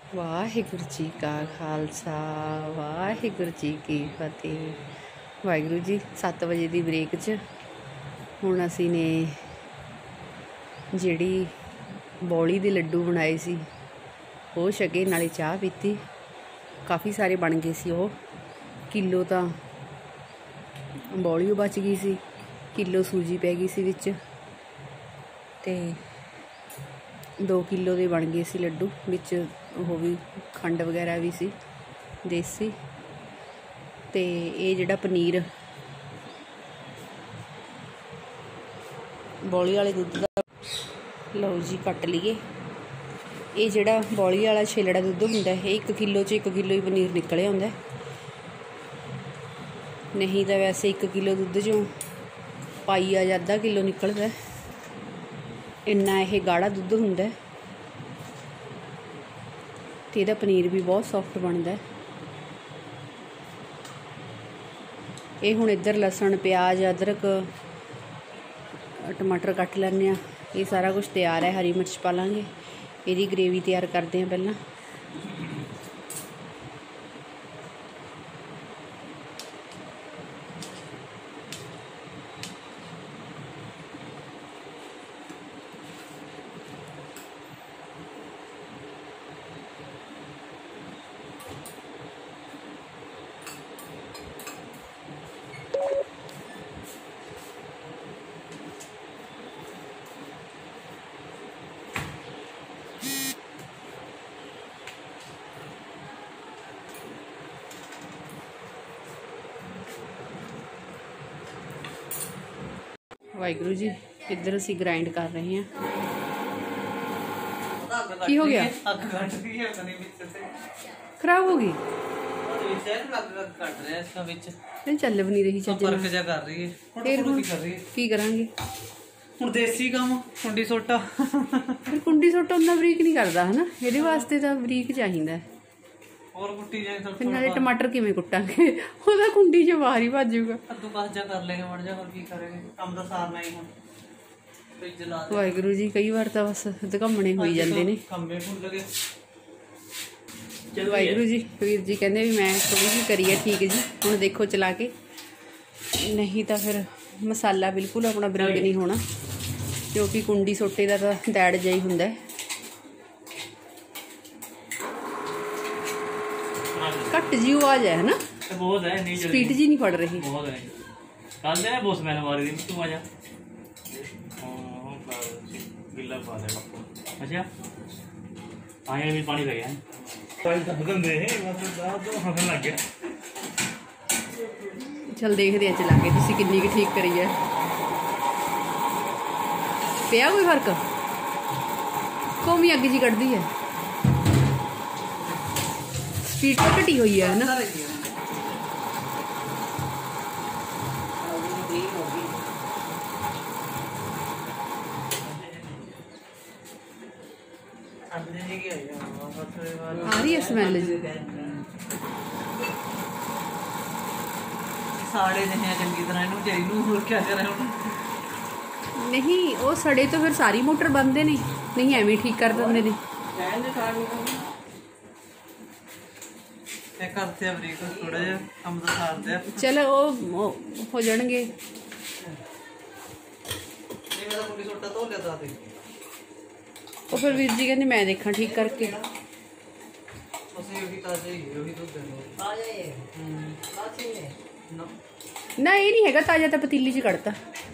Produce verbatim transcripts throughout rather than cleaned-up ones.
वाहिगुरू जी का खालसा वाहिगुरू जी की फतेह। वाहिगुरू जी सत्त बजे की ब्रेक च हुण असी ने जिहड़ी बौली दे लड्डू बनाए सी वो छके, नाले चाह पीती। काफ़ी सारे बन गए सी। वो किलो तो बौली बच गई सी, किलो सूजी पै गई सी विच, ते दो किलो के बन गए सी लड्डू। विच वो भी खंड वगैरह भी सी देसी। ते ये जिहड़ा पनीर बौली वाले दुद्ध का, लो जी कट लीए। ये जिहड़ा बौली वाला छेलड़ा दुद्ध हुंदा है, एक किलो च एक किलो ही पनीर निकलिया हुंदा। नहीं तो वैसे एक किलो दुद्ध चों पाईया या अद्धा किलो निकलदा। इन्ना यह गाढ़ा दुद्ध हुंदा है ते इहदा पनीर भी बहुत सॉफ्ट बनता है। ये हुण इधर लसन प्याज अदरक टमाटर कट लैने। ये सारा कुछ तैयार है। हरी मिर्च पा लांगे, यदी ग्रेवी तैयार करते हैं पहला। वाहिगुरू जी इधर असी ग्राइंड कर रहे हैं। की हो गया? खराब हो गई? चल भी नहीं रही चल फिर की करांगे? ਹੁਣ देसी काम कुंडी सोटा फिर कुंडी सोटा उन्ना बरीक नहीं करता है ना, ये वास्ते तो बरीक चाहिए। और कुट्टी जाए तो फिर नाले टमाटर किवें कुटांगे? ओदा कुंडी च बाहर ही भजूगा। कद्दू कस जा कर लेंगे मर जा, और की करेंगे? काम तो सारना ही हुण। वाहिगुरू जी कई बार तो बस धकमने हो जाते ने। वाहिगुरू जी वीर जी कहते भी मैं थोड़ी जी करी है ठीक जी, हुण देखो चला के, नहीं तो फिर मसाला बिल्कुल अपना बरीक नहीं होना, क्योंकि कुंडी सोटे का तो दैड़ जिहा ही हुंदा है। घट जी आवाज है ना, बहुत है नहीं स्पीड जी नहीं पड़ रही। बहुत है कल दे बॉस मैंने मारी दी तू आ जा। गिल्ला पा दे अच्छा आए भी पानी लगे हैं पानी तो बदल दे बस तो हसन लग गया। चल देखते हैं चला के तुसी किन्नी की ठीक करी है। पिया कोई फर्क? कौमी अग जी कढ़दी है, स्पीड तो घटी हुई है ना। आ रही है स्मेल जी? साड़े नहीं चंगी तरह इनू चाहिए और क्या करें हम? नहीं वो सड़े तो फिर सारी मोटर बंद नहीं, नहीं एवं ठीक कर देंगे ने। करते बरीक थोड़ा जिहा काम तो सारते हैं। चलो वो हो जाएंगे। वो फिर वीर जी कहते मैं देखा ठीक करके। ना ये नहीं है ताजा, तो पतीली च कड़ता।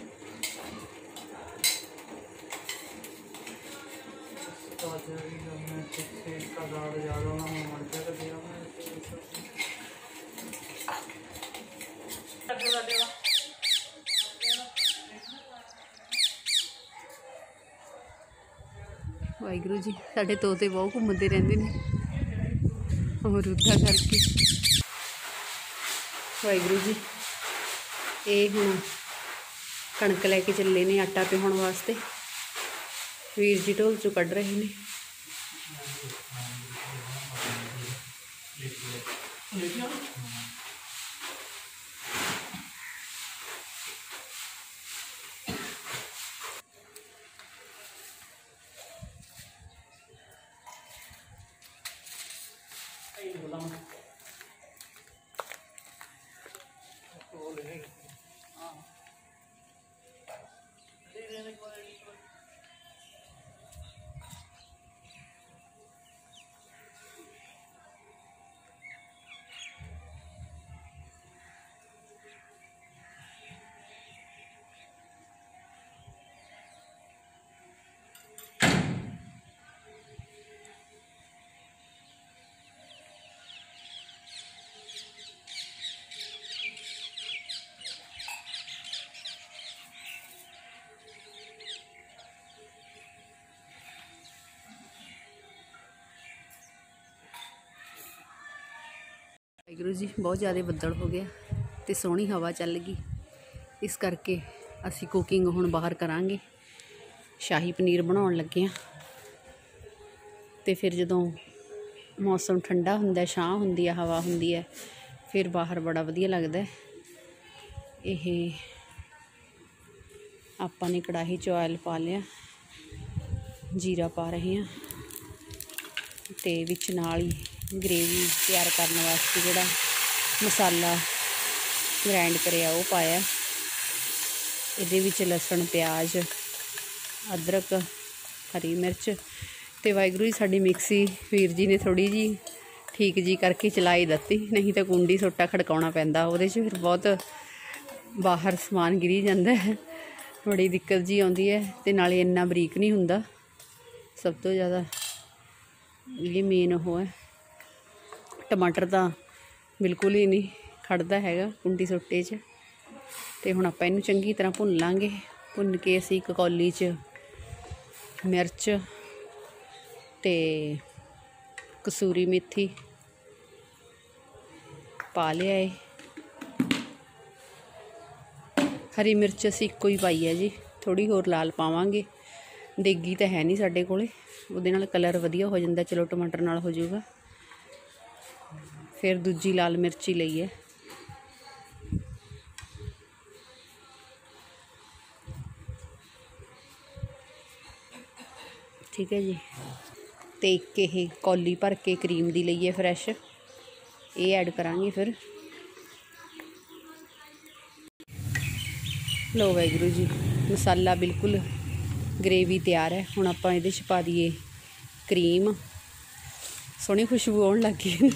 वाहिगुरू जी साडे तोते बहुत घूमते रहते हैं अमरूदा करके। वाहिगुरू जी ये हुण कणक लैके चले ने आटा पिहाउण वास्ते। वीर जी ढोल चों कढ़ रहे हैं। वाहिगुरू जी बहुत ज़्यादा बदल हो गया तो सोहनी हवा चल गई, इस करके असी कुकिंग हुण बाहर करांगे। शाही पनीर बनाउण लगे हाँ। तो फिर जदों मौसम ठंडा हुंदा, छां हुंदी है, हवा हुंदी है, फिर बाहर बड़ा वधिया लगदा है। ये आपां ने कड़ाही च ऑयल पा लिया, जीरा पा रहे हैं, तो विच नाल ही ग्रेवी तैयार करने वास्ते जोड़ा मसाला ग्राइंड करिया वो पाया। इहदे विच लसण, प्याज, अदरक, हरी मिर्च। तो वाहिगुरू जी साडी मिक्सी वीर जी ने थोड़ी जी ठीक जी करके चलाई दती, नहीं तो कुंडी सोटा खड़काउणा पैंदा उहदे च, फिर बहुत बाहर समान गिरी जाता है, बड़ी दिक्कत जी आउंदी है। तो नाले इन्ना बरीक नहीं हुंदा, सब तो ज़्यादा ये मेन वो है। टमाटर तो बिल्कुल ही नहीं खड़दा हैगा कुंडी सोटे च। तो हुण आपां इहनूं चंगी तरह भुन लांगे। भुन के असीं एक कौली च मिर्च ते कसूरी मेथी पा लिया है। हरी मिर्च असीं इक्को ही पाई है जी, थोड़ी होर लाल पावांगे, देगी तो है नहीं साडे कोले, उहदे नाल कलर वधिया हो जांदा, चलो टमाटर नाल हो जाऊगा। फिर दूजी लाल मिर्ची लई है, ठीक है जी। तो एक ये कौली भर के क्रीम दी लई है फ्रैश, ये ऐड करांगे। फिर लो वाहिगुरू जी, मसाला बिल्कुल ग्रेवी तैयार है। हुण आपां इहदे च पा दईए क्रीम, सोहनी खुशबू आउण लग गई।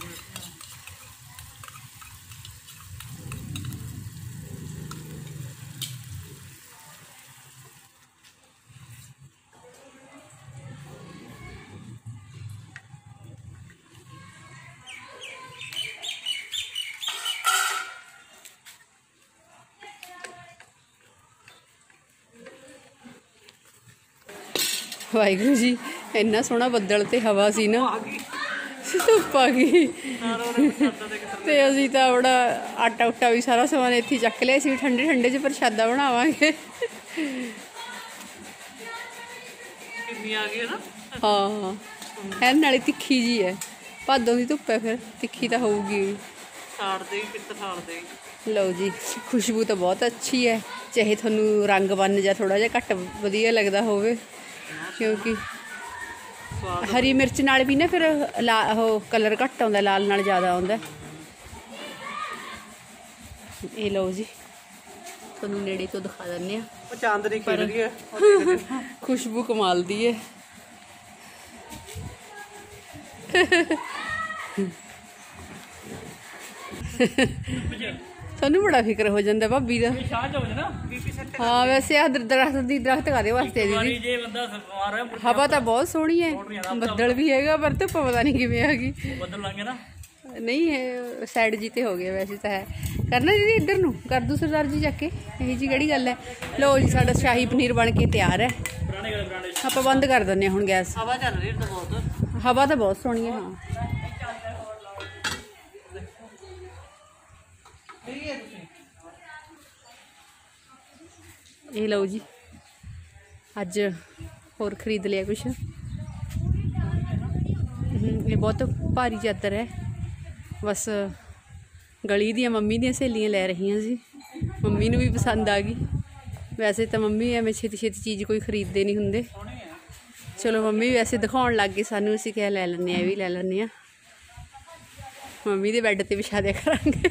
वाहिगुरू जी इन्ना सोहना बदल ते हवा सी ना, धुप्प आ गई। तो असीं तां बड़ा आटा उटा भी सारा समान इत्थे चक लिया सी, ठंडे ठंडे च प्रशादा बनावांगे। हाँ है, नाले तिखी जी है, भादों दी धुप्प है, फिर तिखी तो होऊगी। लो जी, खुशबू तो बहुत अच्छी है, चाहे थोनू रंग बन जा थोड़ा जिहा घट वधिया लगदा होवे, क्योंकि हरी मिर्च नाल भी ना फिर ला हो कलर घट आउंदा, लाल नाल ज़्यादा आउंदा। ये लो जी, थोनू नेड़े तो दिखा दिन्ने आ, खुशबू कमाल दी है। सानू बड़ा फिक्र हो जाता भाभी का। हाँ वैसे आ दरख्त दी दरख्त कादे वास्ते दीदी, हवा तो बहुत सोहनी है, बदल भी हैगा, पर धुप्प पता नहीं किवें आ गई। नहीं है साइड जी ते हो गया, वैसे तो है करना दीदी, इधर नूं कर दूँ सरदार जी जाके, यही जी केड़ी गल है। लो जी साडा शाही पनीर बन के तैयार है, आपां बंद कर दिंदे हुण गैस। हवा चल रही है बहुत, हवा तो बहुत सोहनी है। हाँ ये लो जी, अज होर खरीद लिया कुछ, ये बहुत भारी चादर है, बस गली दियां मम्मी दियां सहेलियां लै रही सी, मम्मी नूं भी पसंद आ गई। वैसे तो मम्मी एवें छेती छेती चीज़ कोई खरीदते नहीं हुंदे, चलो मम्मी वैसे दिखाउण लग गए सानूं, असीं क्या लै लैंदे आं, ये भी लै लैंदे आं। ਮੰਮੀ ਦੇ ਬੈੱਡ ਤੇ ਵਿਛਾ ਦਿਆ ਕਰਾਂਗੇ।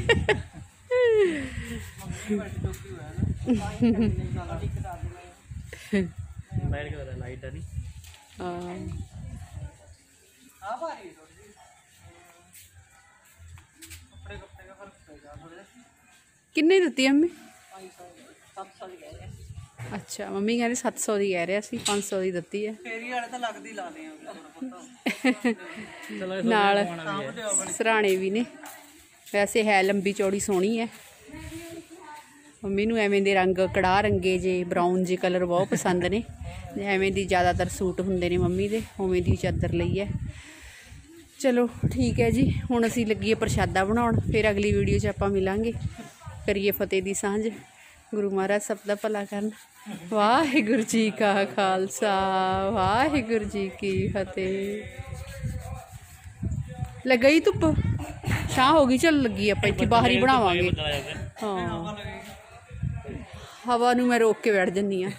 ਲਾਈਟ ਕਿਹਦਾ ਲਾਈਟ ਆ ਨਹੀਂ ਹਾਂ ਕਿੰਨੇ ਦਿੱਤੀ ਮੰਮੀ? ਅੱਛਾ ਮੰਮੀ ਕਹਿੰਦੇ ਸੱਤ ਸੌ ਦੀ ਕਹਿ ਰਿਹਾ ਸੀ, ਪੰਜ ਸੌ ਦੀ ਦਿੱਤੀ ਹੈ। ਫੇਰੀ ਵਾਲੇ ਤਾਂ ਲੱਗਦੀ ਲਾਦੇ ਆ ਨਾਲ ਸਰਾਣੇ ਵੀ ਨੇ। ਵੈਸੇ ਹੈ ਲੰਬੀ ਚੌੜੀ ਸੋਹਣੀ ਹੈ। ਮੰਮੀ ਨੂੰ ਐਵੇਂ ਦੇ ਰੰਗ ਕੜਾਹ ਰੰਗੇ ਜੇ ਬਰਾਊਨ ਜੇ ਕਲਰ ਬਹੁਤ ਪਸੰਦ ਨੇ। ਐਵੇਂ ਦੀ ਜ਼ਿਆਦਾਤਰ ਸੂਟ ਹੁੰਦੇ ਨੇ ਮੰਮੀ ਦੇ, ਉਵੇਂ ਦੀ ਚਾਦਰ ਲਈ ਹੈ। ਚਲੋ ਠੀਕ ਹੈ ਜੀ, ਹੁਣ ਅਸੀਂ ਲੱਗੀਏ ਪ੍ਰਸ਼ਾਦਾ ਬਣਾਉਣ। ਫਿਰ ਅਗਲੀ ਵੀਡੀਓ 'ਚ ਆਪਾਂ ਮਿਲਾਂਗੇ। ਕਰੀਏ ਫਤਿਹ ਦੀ ਸਾਂਝ। ਗੁਰੂ ਮਹਾਰਾਜ ਸਭ ਦਾ ਭਲਾ ਕਰਨ। ਵਾਹਿਗੁਰੂ ਜੀ ਕਾ ਖਾਲਸਾ, ਵਾਹਿਗੁਰੂ ਜੀ ਕੀ ਫਤਿਹ। ਲੱਗਾ ਹੀ ਧੁੱਪ, ਛਾਂ ਹੋ ਗਈ। ਚੱਲ ਲੱਗੀ ਆਪਾਂ ਇੱਥੇ ਬਾਹਰ ਹੀ ਬਣਾਵਾਂਗੇ। ਹਾਂ ਹਵਾ ਨੂੰ ਮੈਂ ਰੋਕ ਕੇ ਬੈਠ ਜੰਨੀ ਆ।